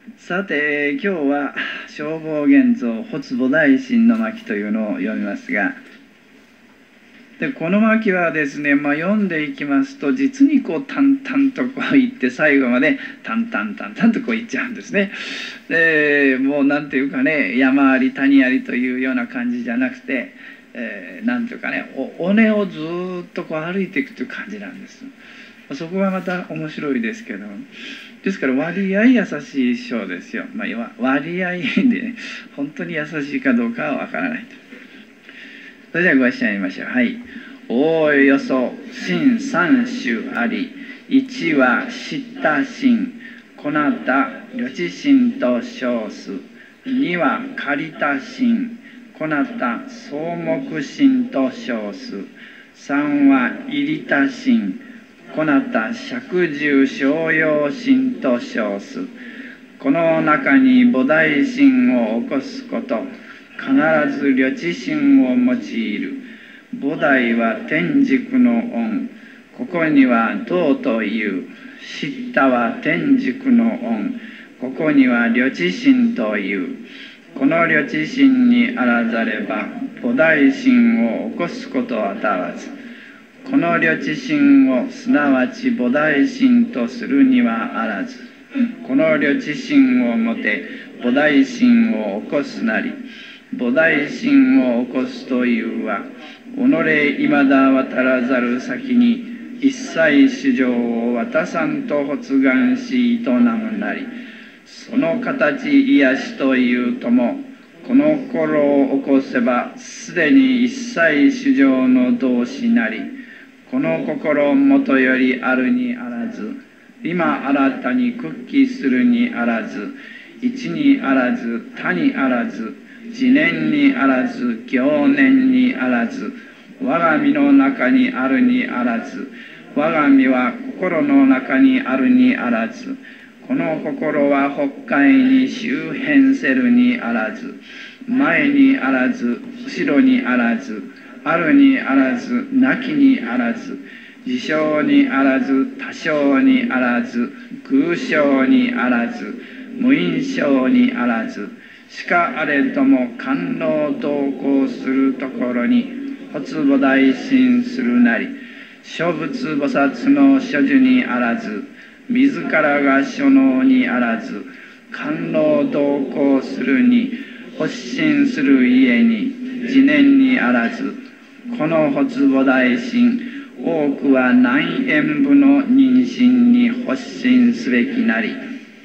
さて、今日は消防現像発菩提心の巻というのを読みますが、でこの巻はですね、読んでいきますと実に淡々といって最後まで淡々といっちゃうんですね。でもうなんていうかね、山あり谷ありというような感じじゃなくて、なんていうかね、尾根をずっと歩いていくという感じなんです。そこがまた面白いですけど、ですから割合優しい章ですよ。割合で、ね、本当に優しいかどうかはわからないと。それではご一緒に言いましょう。はい。おおよそ心三種あり、一は知った心、こなた旅知心と称す。二は借りた心、こなた草木心と称す。三は入りた心、こなた釈住商用心と称す。この中に菩提心を起こすこと、必ず旅知心を用いる。菩提は天竺の恩。ここには道という。知ったは天竺の恩。ここには旅知心という。この旅知心にあらざれば、菩提心を起こすことはたわず。この旅知心をすなわち菩提心とするにはあらず。この旅知心をもて菩提心を起こすなり。菩提心を起こすというは、己いまだ渡らざる先に一切衆生を渡さんと発願し営むなり。その形癒しというとも、この心を起こせばすでに一切衆生の同志なり。この心もとよりあるにあらず、今新たに屈起するにあらず、一にあらず他にあらず、自念にあらず行念にあらず、我が身の中にあるにあらず、我が身は心の中にあるにあらず、この心は北海に周辺せるにあらず、前にあらず後ろにあらず、あるにあらずなきにあらず、事象にあらず多少にあらず、空性にあらず無因性にあらず、しかあれとも官能同行するところに発菩提心するなり。諸仏菩薩の所受にあらず、自らが所能にあらず、官能同行するに発心する家に自念にあらず、この発菩提心多くは内縁部の妊娠に発心すべきなり。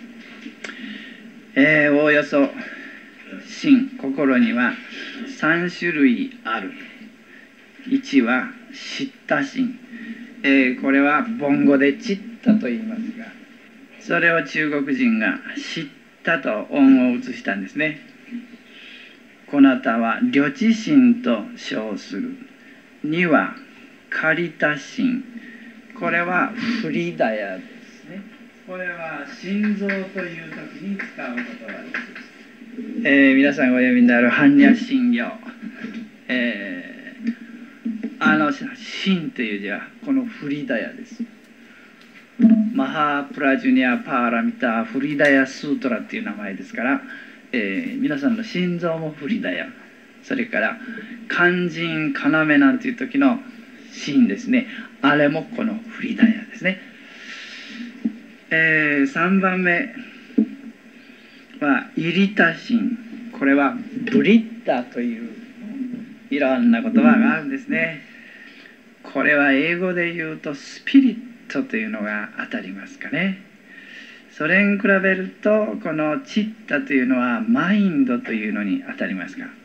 おおよそ心、心には3種類ある。1は知った心、これは梵語でチッタと言いますが、それを中国人が知ったと音を移したんですね。こなたは旅知心と称する。2は借りた心、これはフリダヤですね。これは心臓という時に使う言葉です。皆さんがお読みになる般若心経、心という字はこのフリダヤです。マハプラジュニア・パーラミタ・フリダヤ・スートラっていう名前ですから、皆さんの心臓もフリダヤ、それから肝心要なんていう時の心ですね、あれもこのフリダヤですね。3番目はイリタ心、これはブリッタといういろんな言葉があるんですね。これは英語で言うとスピリットというのが当たりますかね。それに比べるとこのチッタというのはマインドというのに当たりますが、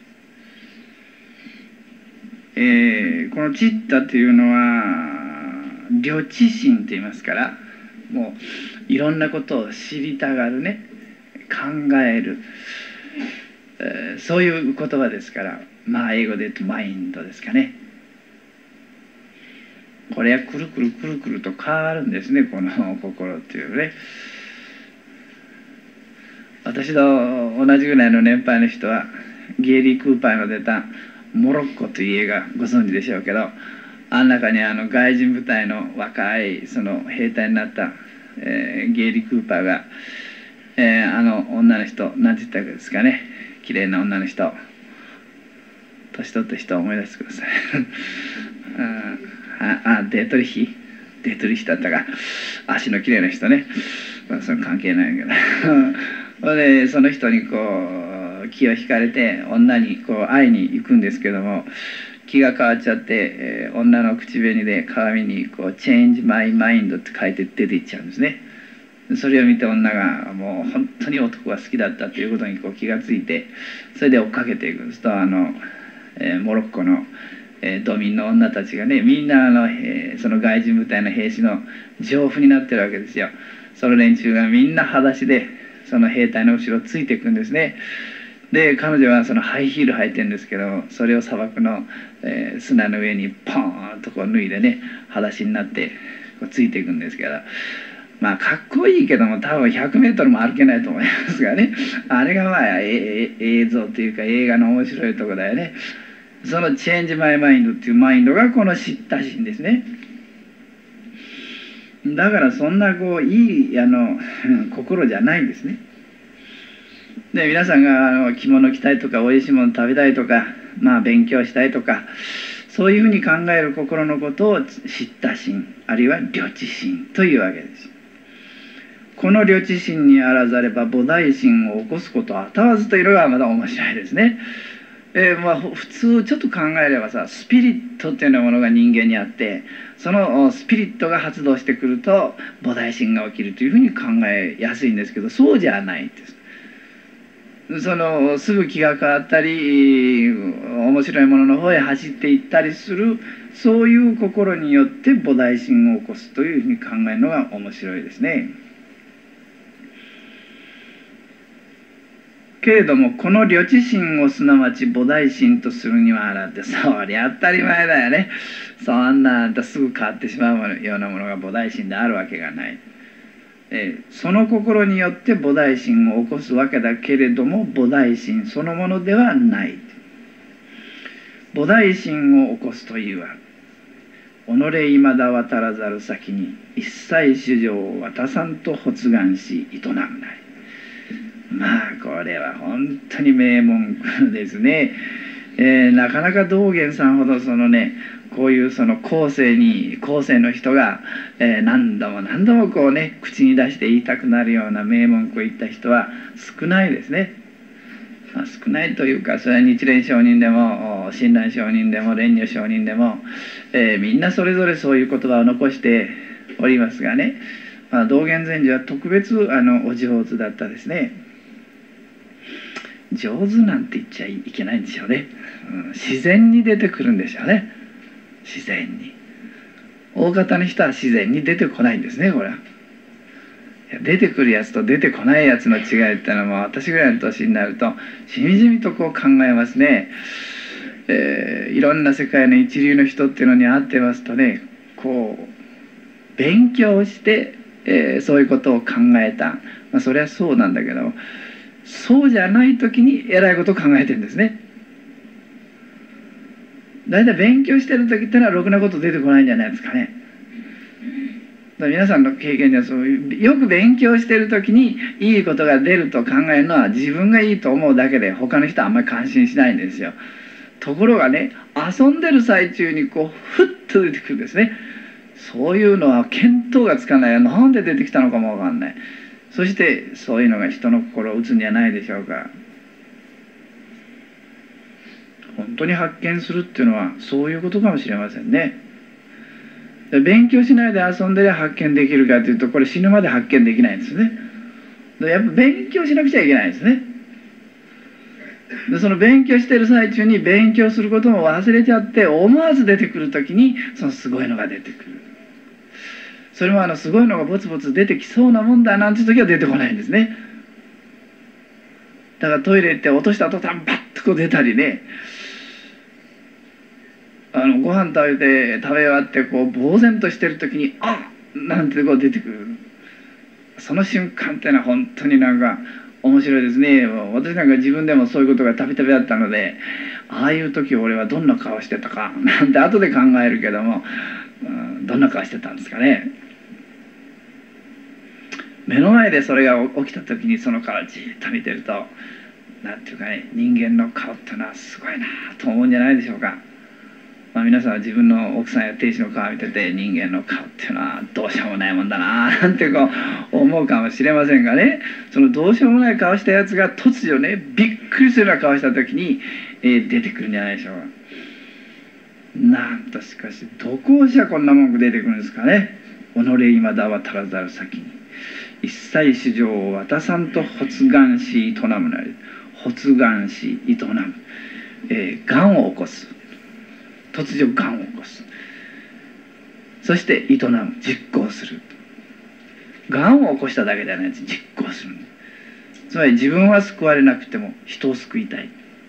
このチッタというのは旅知心と言いますから、もういろんなことを知りたがるね、考える、そういう言葉ですから、英語で言うとマインドですかね。これはくるくるくるくると変わるんですね、この心っていうね。私と同じぐらいの年配の人はゲイリー・クーパーの出た「モロッコ」という映画ご存知でしょうけど、あん中に外人部隊の若いその兵隊になった、ゲイリー・クーパーがあの女の人何て言ったんですかね、綺麗な女の人、年取った人を思い出してくださいデートリヒだったか、足の綺麗な人ね、まあ、それ関係ないけどでその人にこう気を引かれて女にこう会いに行くんですけども、気が変わっちゃって、女の口紅で鏡にこう「Change my mind」って書いて出ていっちゃうんですね。それを見て女がもう本当に男が好きだったということにこう気がついて、それで追っかけていくんですと、モロッコのド民の女たちがね、みんなその外人部隊の兵士の情婦になってるわけですよ。その連中がみんな裸足でその兵隊の後ろをついていくんですね。で彼女はそのハイヒール履いてるんですけど、それを砂漠の、砂の上にポーンとこう脱いでね、裸足になってこうついていくんですけど、まあかっこいいけども多分100メートルも歩けないと思いますがね、あれがまあ映像というか映画の面白いところだよね。その「チェンジ・マイ・マインド」っていうマインドがこの知った心ですね。だからそんなこういい心じゃないんですね。で皆さんが着物着たいとかおいしいもの食べたいとか、まあ勉強したいとか、そういうふうに考える心のことを知った心、あるいは領知心というわけです。この領知心にあらざれば菩提心を起こすことはたわずというのがまだ面白いですね。まあ、普通ちょっと考えればさ、スピリットっていうようなものが人間にあって、そのスピリットが発動してくると菩提心が起きるというふうに考えやすいんですけど、そうじゃないんです。すぐ気が変わったり面白いものの方へ走っていったりする、そういう心によって菩提心を起こすというふうに考えるのが面白いですね。けれどもこの領知心をすなわち菩提心とするにはあらって、そりゃ当たり前だよね。そんなあんたすぐ変わってしまうようなものが菩提心であるわけがない。その心によって菩提心を起こすわけだけれども、菩提心そのものではない。菩提心を起こすというは、己いまだ渡らざる先に一切主情を渡さんと発願し営むなり。まあこれは本当に名文句ですね。なかなか道元さんほどこういう後世の人が、何度も何度もこうね口に出して言いたくなるような名文句を言った人は少ないですね。少ないというか、それは日蓮上人でも親鸞上人でも蓮如上人でも、みんなそれぞれそういう言葉を残しておりますがね、道元禅師は特別お上手だったですね。上手なんて言っちゃいけないんでしょうね。自然に出てくるんでしょうね。自然に。大方の人は自然に出てこないんですね、これは。出てくるやつと出てこないやつの違いっていうのは、私ぐらいの年になるとしみじみとこう考えますね。いろんな世界の一流の人っていうのに会ってますとね、こう勉強して、そういうことを考えた、それはそうなんだけど、そうじゃない時に偉いことを考えてるんですね。だいたい勉強してる時ってのはろくなこと出てこないんじゃないですかね。だから皆さんの経験ではそういう、よく勉強してる時にいいことが出ると考えるのは自分がいいと思うだけで、他の人はあんまり感心しないんですよ。ところがね、遊んでる最中にこうふっと出てくるんですね。そういうのは見当がつかない。なんで出てきたのかもわかんない。そしてそういうのが人の心を打つんじゃないでしょうか。本当に発見するっていうのはそういうことかもしれませんね。勉強しないで遊んで発見できるかというと、これ死ぬまで発見できないんですね。やっぱ勉強しなくちゃいけないんですね。でその勉強してる最中に勉強することも忘れちゃって、思わず出てくる時にそのすごいのが出てくる。それもすごいのがぼつぼつ出てきそうなもんだなんて時は出てこないんですね。だからトイレ行って落とした途端バッとこう出たりね、ご飯食べ終わってこう呆然としてる時に「あっ!」なんてこう出てくる。その瞬間っていうのは本当になんか面白いですね。私なんか自分でもそういうことがたびたびあったので、ああいう時俺はどんな顔してたかなんて後で考えるけども、どんな顔してたんですかね。 目の前でそれが起きた時にその顔をじっと見てると、なんていうかね、人間の顔っていうのはすごいなと思うんじゃないでしょうか。皆さんは自分の奥さんや亭主の顔を見てて、人間の顔っていうのはどうしようもないもんだななんてこう思うかもしれませんがね、そのどうしようもない顔したやつが突如ね、びっくりするような顔した時に、出てくるんじゃないでしょうか。なんとしかしどこじゃこんな文句出てくるんですかね。己今だは足らざる先に一切市場を渡さんと発願し営むなり、発願し営む、願を起こす、突如願を起こす、そして営む、実行する。願を起こしただけではないです。実行する。つまり自分は救われなくても人を救いたい。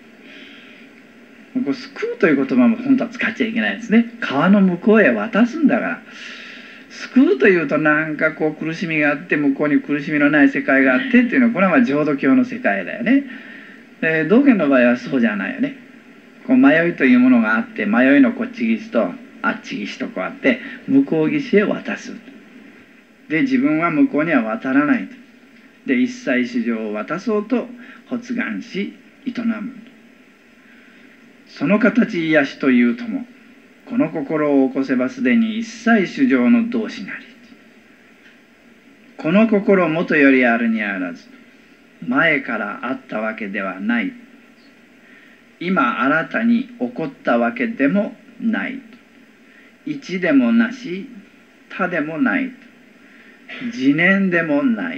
こう救うという言葉も本当は使っちゃいけないですね。川の向こうへ渡すんだから。救うというとなんかこう苦しみがあって、向こうに苦しみのない世界があってっていうのは、これは浄土教の世界だよね。道元の場合はそうじゃないよね。こう迷いというものがあって、迷いのこっち岸とあっち岸とこうあって、向こう岸へ渡す。で自分は向こうには渡らない。で一切市場を渡そうと発願し営む。その形癒しというとも、この心を起こせばすでに一切主情の同志なり。この心もとよりあるにあらず、前からあったわけではない。今新たに起こったわけでもない。一でもなし、他でもない。自念でもない。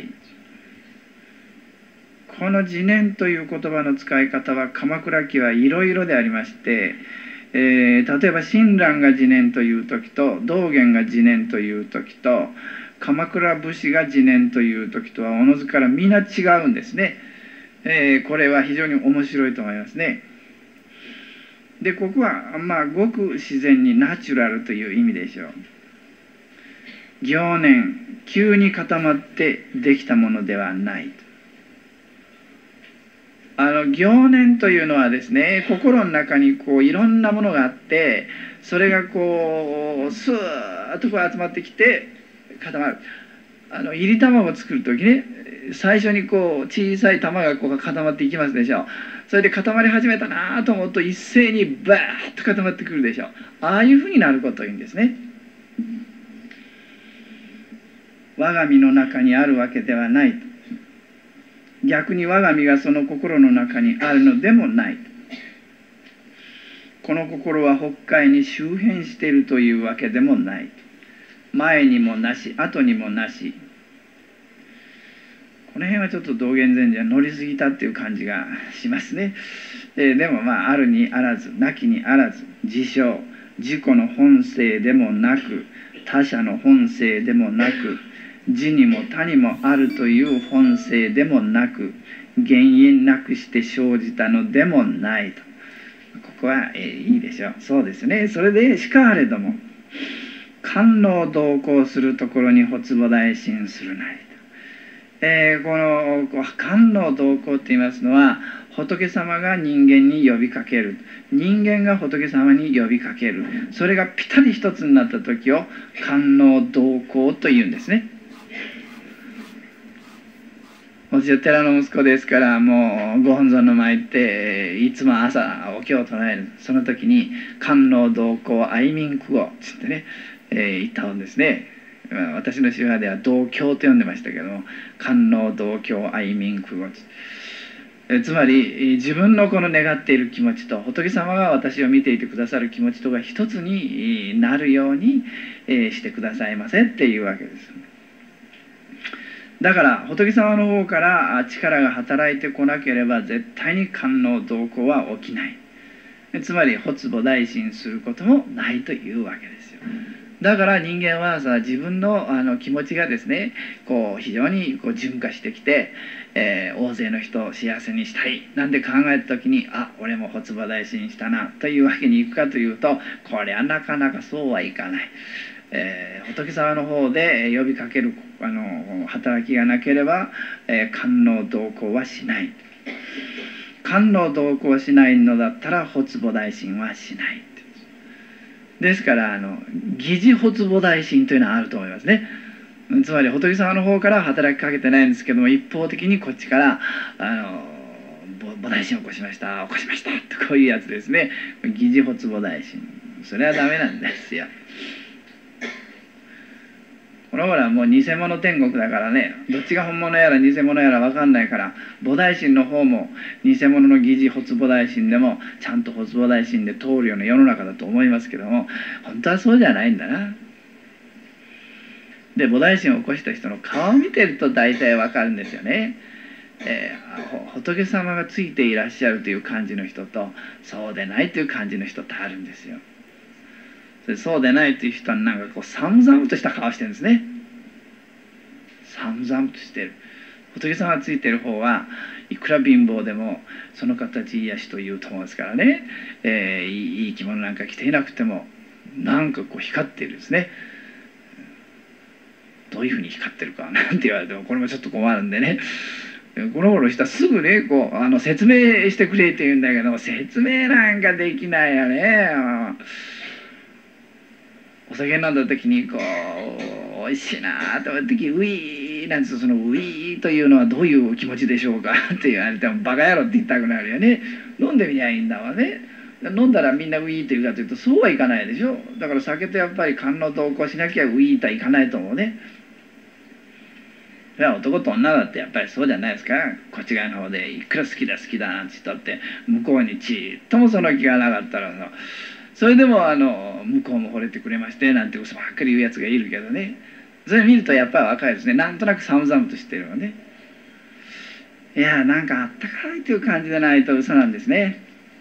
この自念という言葉の使い方は鎌倉期はいろいろでありまして、例えば親鸞が自念という時と道元が自念という時と鎌倉武士が自念という時とはおのずからみんな違うんですね。これは非常に面白いと思いますね。でここはごく自然にナチュラルという意味でしょう。行念、急に固まってできたものではない。行念というのはですね、心の中にこういろんなものがあって、それがこうスーッとこう集まってきて固まる。入り卵を作る時ね、最初にこう小さい玉がこう固まっていきますでしょ。それで固まり始めたなと思うと一斉にバーッと固まってくるでしょ。ああいうふうになることを言うんですね。我が身の中にあるわけではない。逆に我が身がその心の中にあるのでもない。この心は北海に周辺しているというわけでもない。前にもなし、後にもなし。この辺はちょっと道元禅師は乗りすぎたっていう感じがしますね。でもあるにあらず、なきにあらず、自称、自己の本性でもなく、他者の本性でもなく、自にも他にもあるという本性でもなく、原因なくして生じたのでもないと。ここはいいでしょう。そうですね。それでしかあれども、官能同行するところに発母大心するなりと。この官能同行と言いますのは、仏様が人間に呼びかける、人間が仏様に呼びかける、それがピタリ一つになった時を官能同行というんですね。私は寺の息子ですから、もうご本尊の前行っていつも朝お経を唱える。その時に官能同行愛民苦語つってね、言ったんですね。私の宗派では同経と呼んでましたけども、官能同経愛民苦語つまり自分のこの願っている気持ちと仏様が私を見ていてくださる気持ちとが一つになるようにしてくださいませっていうわけです。だから仏様の方から力が働いてこなければ絶対に官能同行は起きない。つまり発母大心することもないというわけですよ。だから人間は自分の気持ちがですね、こう非常にこう純化してきて、大勢の人を幸せにしたいなんて考えた時に、俺も発母大心したなというわけにいくかというと、これはなかなかそうはいかない。仏様の方で呼びかける働きがなければ、官能同行はしない。官能同行しないのだったら発母大心はしない。ですから疑似発母大心というのはあると思いますね。 つまり仏様の方から働きかけてないんですけども、一方的にこっちから菩提心を起こしましたとこういうやつですね。疑似発菩提心、それはダメなんですよ。この頃はもう偽物天国だからね、どっちが本物やら偽物やら分かんないから、菩提心の方も偽物の疑似発菩提心でもちゃんと発菩提心で通るような世の中だと思いますけども、本当はそうじゃないんだな。で、菩提心を起こした人の顔を見てると大体分かるんですよね。仏様がついていらっしゃるという感じの人と、そうでないという感じの人ってあるんですよ。そうでないという人はなんかこう寒々とした顔してるんですね。寒々としてる。仏様がついてる方はいくら貧乏でもその形癒しというと思いますからね、いい着物なんか着ていなくてもなんかこう光っているんですね。どういうふうに光ってるかなんて言われてもこれもちょっと困るんでね、この頃の人はすぐねこう説明してくれって言うんだけど、説明なんかできないよね。お酒飲んだ時にこうおいしいなと思った時ウィーなんですよ。そのウィーというのはどういう気持ちでしょうかって言われてもバカ野郎って言いたくなるよね。飲んでみりゃいいんだわね。飲んだらみんなウィーというかというとそうはいかないでしょ。だから酒とやっぱり官能同行しなきゃウィーとはいかないと思うね。男と女だってやっぱりそうじゃないですか。こっち側の方でいくら好きだなんて言ったって向こうにちっともその気がなかったらそれでも向こうも惚れてくれましてなんて嘘ばっかり言うやつがいるけどね、それ見るとやっぱり若いですね。なんとなく寒々としてるわね。いやなんかあったかいという感じでないと嘘なんですね。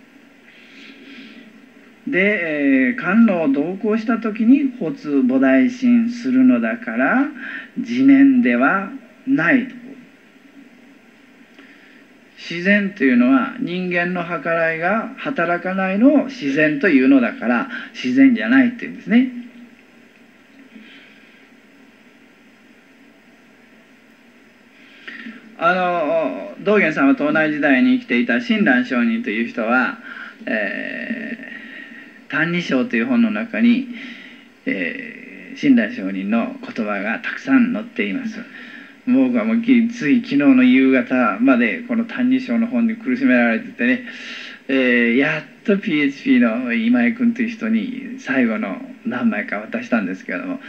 で、甘露を同行した時に発菩提心するのだから自念ではないと。自然というのは人間の計らいが働かないのを自然というのだから自然じゃないっていうんですね。道元様と同じ時代に生きていた親鸞上人という人は「歎異抄」という本の中に、親鸞上人の言葉がたくさん載っています。僕はもうつい昨日の夕方までこの「歎異抄」の本に苦しめられててね、やっと PHP の今井君という人に最後の何枚か渡したんですけれども、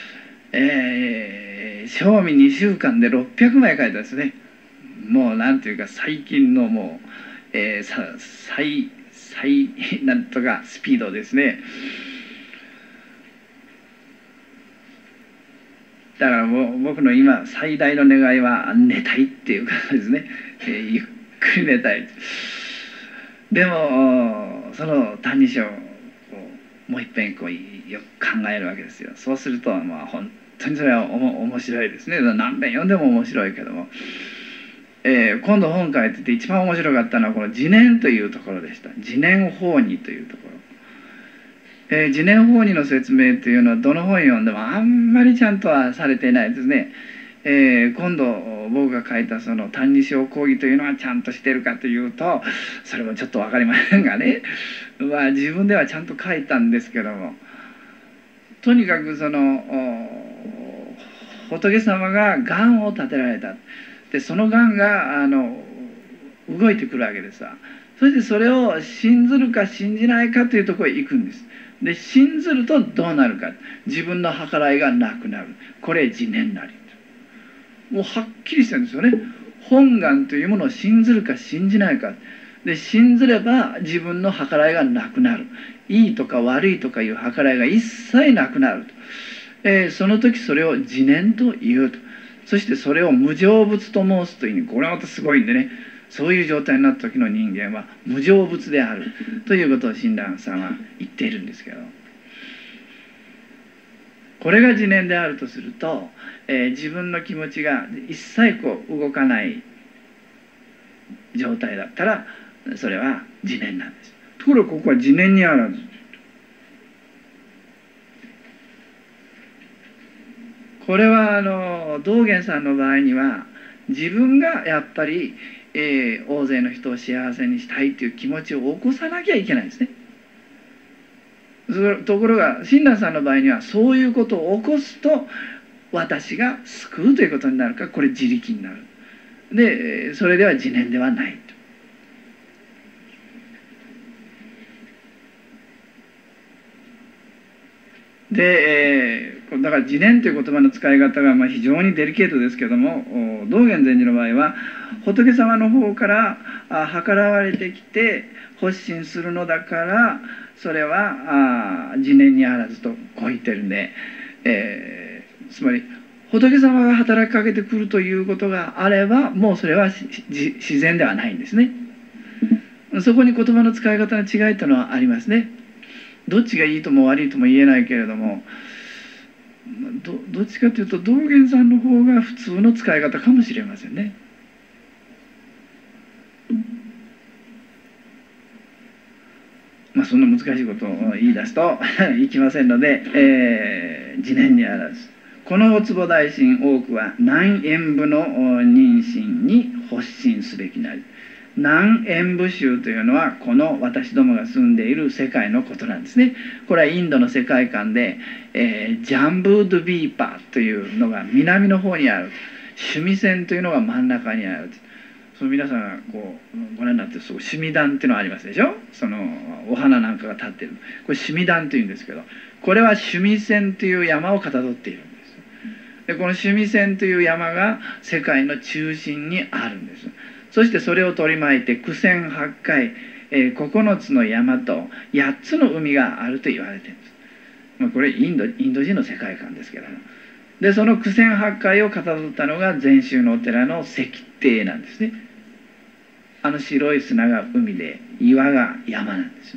賞味2週間で600枚書いたんですね。もうなんていうか最近のもう、最なんとかスピードですね。だからもう僕の今最大の願いは寝たいっていうことですね。ゆっくり寝たい。でもその「歎異抄」をもう一遍こうよく考えるわけですよ。そうするとまあ本当にそれは面白いですね。何遍読んでも面白いけども、今度本書いてて一番面白かったのはこの「自念」というところでした。自念法にというところ。自念法にの説明というのはどの本読んでもあんまりちゃんとはされていないですね。今度僕が書いたその「歎異抄講義」というのはちゃんとしているかというとそれもちょっと分かりませんがね、まあ自分ではちゃんと書いたんですけども、とにかくその仏様が願を立てられた。でその願が動いてくるわけですわ。そしてそれを信ずるか信じないかというところへ行くんです。で信ずるとどうなるか、自分の計らいがなくなる。これ自念なり。もうはっきりしてるんですよね。本願というものを信ずるか信じないかで、信ずれば自分の計らいがなくなる。いいとか悪いとかいう計らいが一切なくなると、その時それを自念と言うと。そしてそれを無常物と申すというに、これはまたすごいんでね、そういう状態になった時の人間は無常物であるということを親鸞さんは言っているんですけど、これが自念であるとすると、自分の気持ちが一切こう動かない状態だったらそれは自念なんです。ところがここは自念にあらず。これは道元さんの場合には自分がやっぱり、大勢の人を幸せにしたいという気持ちを起こさなきゃいけないんですね。ところが親鸞さんの場合にはそういうことを起こすと私が救うということになるか、これ自力になる。でそれでは自念ではないと。で、だから自念という言葉の使い方が非常にデリケートですけども、道元禅師の場合は仏様の方から計らわれてきて発信するのだから、それは自念にあらずとこう言ってるんで、つまり仏様が働きかけてくるということがあれば、もうそれは自然ではないんですね。そこに言葉の使い方の違いというのはありますね。どっちがいいとも悪いとも言えないけれども、どっちかというと道元さんの方が普通の使い方かもしれませんね。そんな難しいことを言い出すといきませんので、自念にあらず。このお坪大臣多くは南縁部の妊娠に発信すべきなり。南縁部宗というのはこの私どもが住んでいる世界のことなんですね。これはインドの世界観で、ジャンブードゥビーパーというのが南の方にある。趣味線というのが真ん中にある。その皆さんがこうご覧になってそう趣味壇っていうのがありますでしょ。そのお花なんかが立ってる、これ趣味壇というんですけど、これは趣味線という山をかたどっているんです。でこの趣味線という山が世界の中心にあるんです。そしてそれを取り巻いて九千八海、9つの山と8つの海があると言われているんです。これインド人の世界観ですけども、でその九千八海をかたどったのが禅宗のお寺の石庭なんですね。白い砂が海で岩が山なんですよ。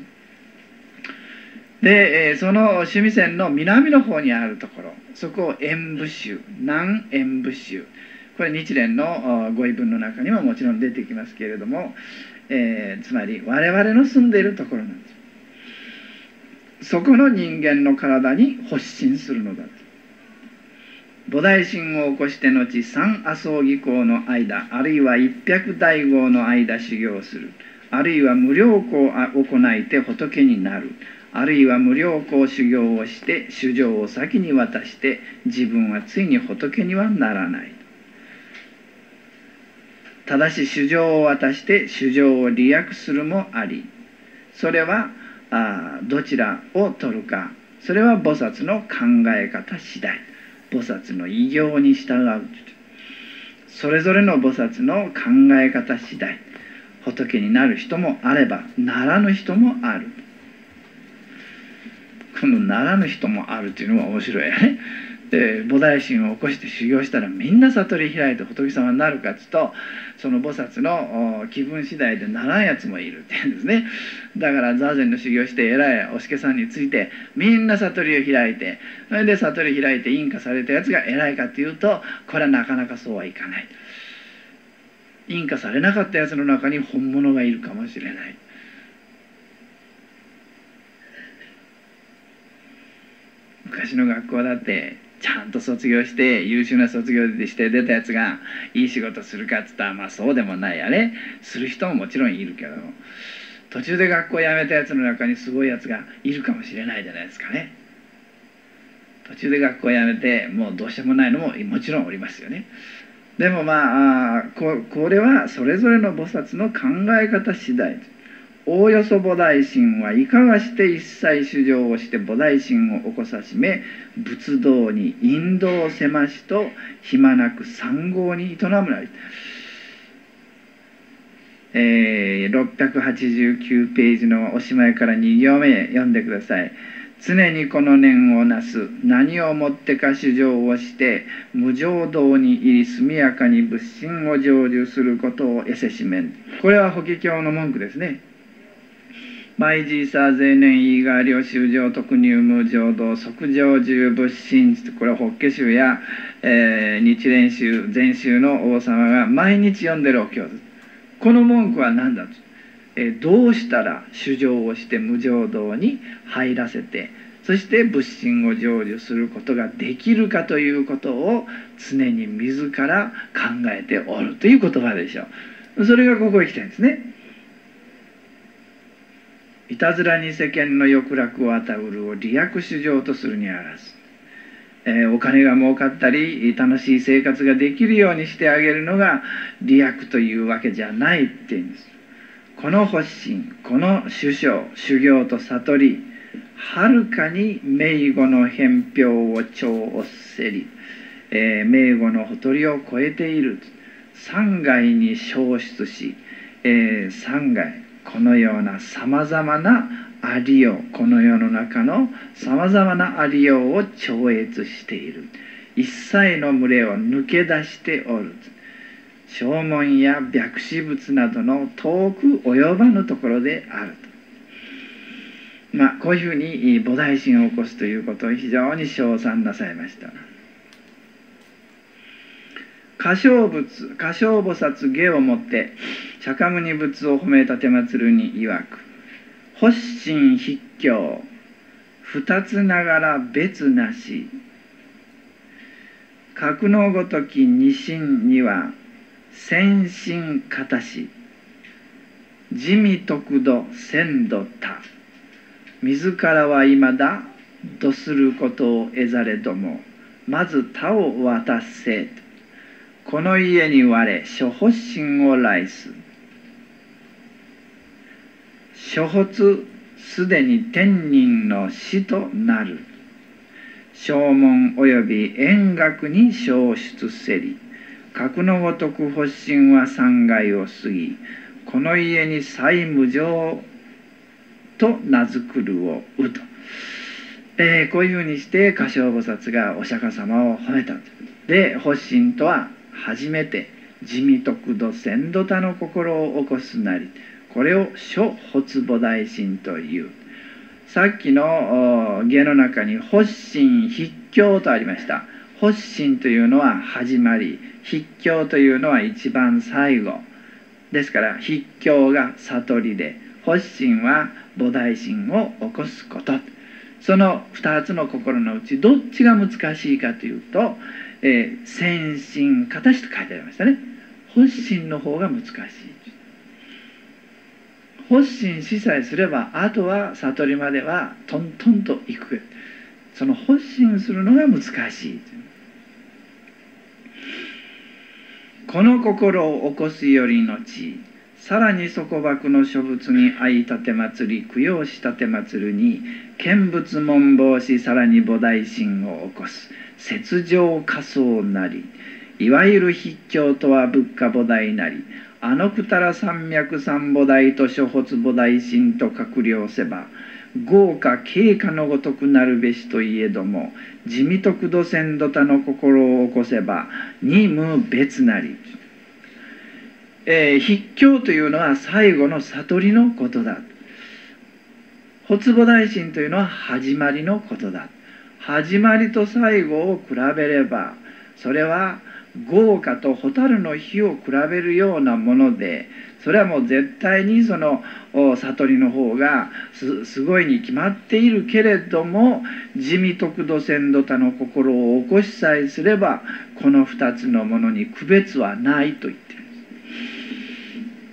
でその趣味線の南の方にあるところ、そこを縁部宗、南縁部宗、これ日蓮のご遺文の中にももちろん出てきますけれども、つまり我々の住んでいるところなんです。そこの人間の体に発信するのだと。菩提心を起こして後三阿僧儀行の間、あるいは一百大号の間修行する、あるいは無量行を行いて仏になる、あるいは無量行修行をして衆生を先に渡して自分はついに仏にはならない。ただし衆生を渡して衆生を利益するもあり、それはどちらを取るか、それは菩薩の考え方次第、菩薩の異行に従う。それぞれの菩薩の考え方次第、仏になる人もあればならぬ人もある。このならぬ人もあるというのが面白いね。菩提心を起こして修行したらみんな悟り開いて仏様になるかというと、その菩薩の気分次第でならんやつもいるっていうんですね。だから座禅の修行して偉いお助さんについてみんな悟りを開いて、それで悟り開いて印下されたやつが偉いかというと、これはなかなかそうはいかない。印下されなかったやつの中に本物がいるかもしれない。昔の学校だってちゃんと卒業して優秀な卒業して出たやつがいい仕事するかっつったらそうでもない。あれする人ももちろんいるけど、途中で学校辞めたやつの中にすごいやつがいるかもしれないじゃないですかね。途中で学校辞めてもうどうしようもないのももちろんおりますよね。でもこれはそれぞれの菩薩の考え方次第。おおよそ菩提心はいかがして一切修行をして菩提心を起こさしめ、仏道に引導せましと暇なく三号に営むなり。689ページのおしまいから2行目へ読んでください。常にこの念をなす、何をもってか修行をして無常道に入り速やかに仏心を成就することを得せしめん。これは法華経の文句ですね。毎時さ税年イーガー領修上特入無常道即成就仏心、これは法華宗や、日蓮宗禅宗の王様が毎日読んでるお経です。この文句は何だと、どうしたら修行をして無常道に入らせて、そして仏心を成就することができるかということを常に自ら考えておるという言葉でしょう。それがここへ来てるんですね。いたずらに世間の欲楽をあたうるを利益主情とするにあらず、 お金が儲かったり楽しい生活ができるようにしてあげるのが利益というわけじゃないっていうんです。この発心、この修正、修行と悟り、はるかに名護の辺境を超おっせり、名護のほとりを超えている。三界に消失し、三界、このようなさまざまなありよう、この世の中のさまざまなありようを超越している。一切の群れを抜け出しておる。正門や白紙仏などの遠く及ばぬところであると。こういうふうに菩提心を起こすということを非常に称賛なさいました。歌唱仏、歌唱菩薩下をもって釈迦牟尼仏を褒めたてまつるに曰く、発心筆教、二つながら別なし、格のごとき二心には先心片し、地味得度鮮度多、自らは未だ度することを得ざれども、まず他を渡せ。この家に我、諸発心を来す。諸発すでに天人の死となる。正門及び円覚に消出せり。格のごとく発心は三界を過ぎ、この家に最無常と名づくるをうと。こういうふうにして歌唱菩薩がお釈迦様を褒めた。で、発心とは初めて地味得度鮮度多の心を起こすなり。これを諸発菩提心という。さっきの下の中に発心筆教とありました。発心というのは始まり、筆教というのは一番最後ですから、筆教が悟りで、発心は菩提心を起こすこと。その2つの心のうちどっちが難しいかというと、先心片しと書いてありましたね。発心の方が難しい。発心しさえすれば、あとは悟りまではトントンといく。その発心するのが難しい。この心を起こすよりのち、さらに束縛の諸仏に相立て祭り、供養し立て祭るに、見物文法し、さらに菩提心を起こす。雪上仮想なり、いわゆる筆教とは仏家菩提なり、あのくたら三脈三菩提と諸発菩提心と閣僚せば、豪華経過のごとくなるべしといえども、地味得度鮮度多の心を起こせば、二無別なり。筆教というのは最後の悟りのことだ。発菩提心というのは始まりのことだ。始まりと最後を比べれば、それは豪華と蛍の火を比べるようなもので、それはもう絶対にその悟りの方がすごいに決まっているけれども、地味得度鮮度多の心を起こしさえすれば、この2つのものに区別はないと言ってるんです。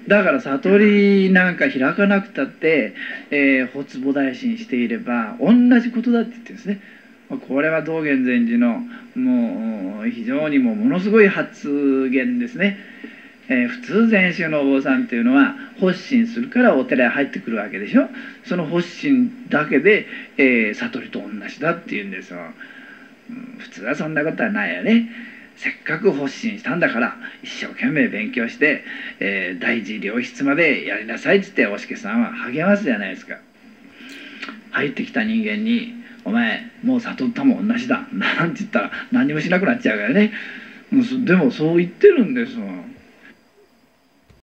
だから悟りなんか開かなくたって、発菩提心していれば同じことだって言ってるんですね。これは道元禅師のもう非常にものすごい発言ですね。普通禅宗のお坊さんっていうのは発心するからお寺へ入ってくるわけでしょ。その発心だけで、悟りと同じだっていうんですよ。普通はそんなことはないよね。せっかく発心したんだから一生懸命勉強して、大事良筆までやりなさいって言っておしけさんは励ますじゃないですか。入ってきた人間に「お前もう悟ったも同じだ」なんて言ったら何にもしなくなっちゃうからね。でもそう言ってるんですよ。